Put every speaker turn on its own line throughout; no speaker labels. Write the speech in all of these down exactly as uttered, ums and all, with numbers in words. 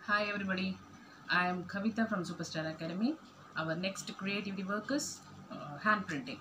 Hi everybody, I am Kavita from Superstar Academy. Our next creativity work is uh, hand printing.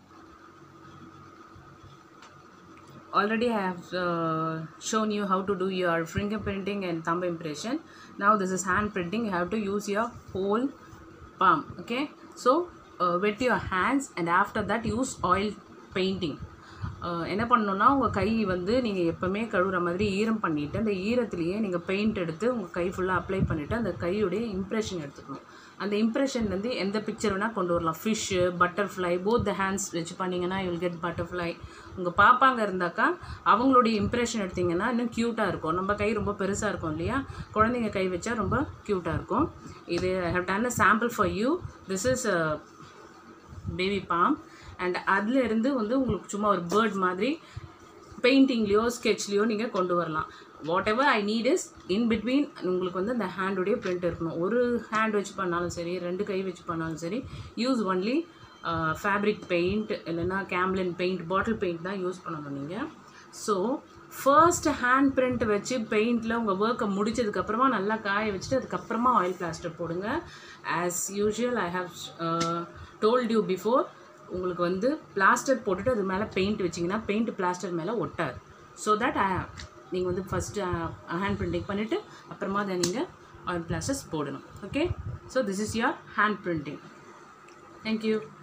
Already I have uh, shown you how to do your fingerprinting and thumb impression. Now this is hand printing. You have to use your whole palm. Okay, so uh, wet your hands and after that use oil painting. என்ன பண்ணணும்னா உங்கள் கை வந்து நீங்கள் எப்போவுமே கழுவுற மாதிரி ஈரம் பண்ணிவிட்டு அந்த ஈரத்துலேயே நீங்கள் பெயிண்ட் எடுத்து உங்கள் கை ஃபுல்லாக அப்ளை பண்ணிவிட்டு அந்த கையுடைய இம்ப்ரெஷன் எடுத்துக்கணும். அந்த இம்ப்ரெஷன்லேருந்து எந்த பிக்சர் வேணால் கொண்டு வரலாம். Fish, butterfly, both the hands வச்சு பண்ணிங்கன்னா யூ வில் கெட் பட்டர்ஃப்ளை. உங்கள் பாப்பாங்க இருந்தாக்கா அவங்களுடைய இம்ப்ரெஷன் எடுத்திங்கன்னா இன்னும் க்யூட்டாக இருக்கும். நம்ம கை ரொம்ப பெருசாக இருக்கும் இல்லையா, குழந்தைங்க கை வச்சா ரொம்ப க்யூட்டாக இருக்கும். இது I have done a sample for you. This is baby palm. And அதில் இருந்து வந்து உங்களுக்கு சும்மா ஒரு பேர்ட் மாதிரி பெயிண்டிங்லேயோ ஸ்கெட்ச்லேயோ நீங்கள் கொண்டு வரலாம். Whatever I need is in between உங்களுக்கு வந்து அந்த ஹேண்டுடைய பிரிண்ட் இருக்கணும். ஒரு ஹேண்ட் வச்சு பண்ணாலும் சரி, ரெண்டு கை வச்சு பண்ணாலும் சரி, யூஸ் ஒன்லி ஃபேப்ரிக் பெயிண்ட் இல்லைன்னா கேம்லின் பெயிண்ட், பாட்டில் பெயிண்ட் தான் யூஸ் பண்ணணும் நீங்கள். ஸோ ஃபர்ஸ்ட் ஹேண்ட் பிரிண்ட் வச்சு பெயிண்டில் உங்கள் ஒர்க்கை முடித்ததுக்கப்புறமா நல்லா காய வச்சுட்டு அதுக்கப்புறமா ஆயில் பிளாஸ்டர் போடுங்க. As usual I have told you before, உங்களுக்கு வந்து பிளாஸ்டர் போட்டுட்டு அது மேலே பெயிண்ட் வச்சிங்கன்னா பெயிண்ட் பிளாஸ்டர் மேலே ஒட்டாது. ஸோ தட் நீங்கள் வந்து ஃபஸ்ட்டு ஹேண்ட் பிரிண்டிங் பண்ணிவிட்டு அப்புறமா அதை நீங்கள் ஆயில் பிளாஸ்டர்ஸ் போடணும். Okay, so this is your hand printing. Thank you.